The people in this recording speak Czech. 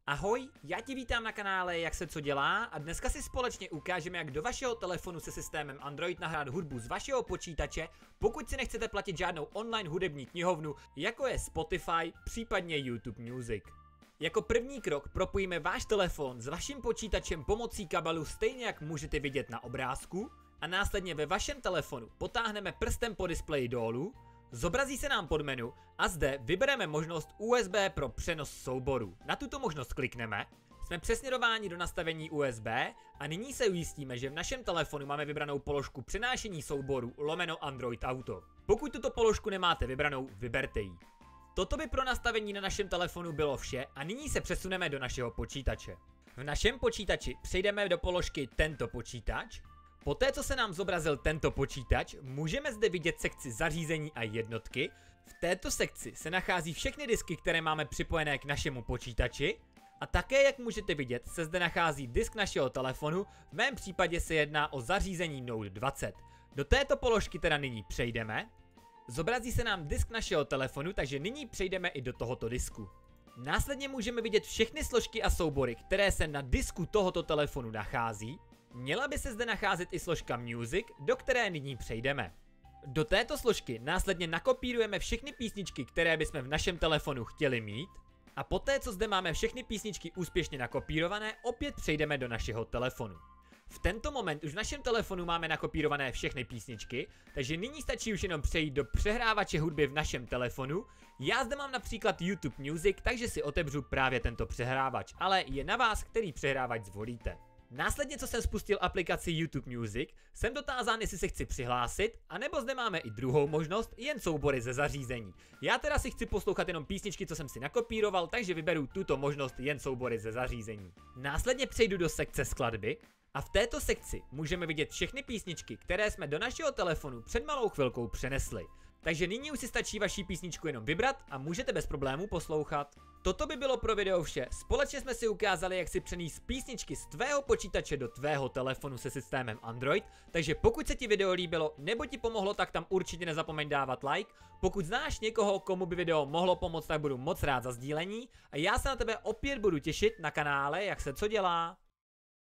Ahoj, já ti vítám na kanále Jak se co dělá a dneska si společně ukážeme, jak do vašeho telefonu se systémem Android nahrát hudbu z vašeho počítače, pokud si nechcete platit žádnou online hudební knihovnu, jako je Spotify, případně YouTube Music. Jako první krok propojíme váš telefon s vaším počítačem pomocí kabelu, stejně jak můžete vidět na obrázku, a následně ve vašem telefonu potáhneme prstem po displeji dolů, zobrazí se nám podmenu a zde vybereme možnost USB pro přenos souborů. Na tuto možnost klikneme, jsme přesměrováni do nastavení USB a nyní se ujistíme, že v našem telefonu máme vybranou položku přenášení souborů / Android Auto. Pokud tuto položku nemáte vybranou, vyberte ji. Toto by pro nastavení na našem telefonu bylo vše a nyní se přesuneme do našeho počítače. V našem počítači přejdeme do položky Tento počítač. Poté, co se nám zobrazil tento počítač, můžeme zde vidět sekci zařízení a jednotky. V této sekci se nachází všechny disky, které máme připojené k našemu počítači. A také, jak můžete vidět, se zde nachází disk našeho telefonu, v mém případě se jedná o zařízení Note 20. Do této položky teda nyní přejdeme. Zobrazí se nám disk našeho telefonu, takže nyní přejdeme i do tohoto disku. Následně můžeme vidět všechny složky a soubory, které se na disku tohoto telefonu nachází. Měla by se zde nacházet i složka Music, do které nyní přejdeme. Do této složky následně nakopírujeme všechny písničky, které bychom v našem telefonu chtěli mít. A poté, co zde máme všechny písničky úspěšně nakopírované, opět přejdeme do našeho telefonu. V tento moment už v našem telefonu máme nakopírované všechny písničky, takže nyní stačí už jenom přejít do přehrávače hudby v našem telefonu. Já zde mám například YouTube Music, takže si otevřu právě tento přehrávač, ale je na vás, který přehrávač zvolíte. Následně, co jsem spustil aplikaci YouTube Music, jsem dotázán, jestli se chci přihlásit, anebo zde máme i druhou možnost, jen soubory ze zařízení. Já teda si chci poslouchat jenom písničky, co jsem si nakopíroval, takže vyberu tuto možnost, jen soubory ze zařízení. Následně přejdu do sekce skladby a v této sekci můžeme vidět všechny písničky, které jsme do našeho telefonu před malou chvilkou přenesli. Takže nyní už si stačí vaši písničku jenom vybrat a můžete bez problémů poslouchat. Toto by bylo pro video vše. Společně jsme si ukázali, jak si přenést písničky z tvého počítače do tvého telefonu se systémem Android. Takže pokud se ti video líbilo nebo ti pomohlo, tak tam určitě nezapomeň dávat like. Pokud znáš někoho, komu by video mohlo pomoct, tak budu moc rád za sdílení. A já se na tebe opět budu těšit na kanále Jak se co dělá.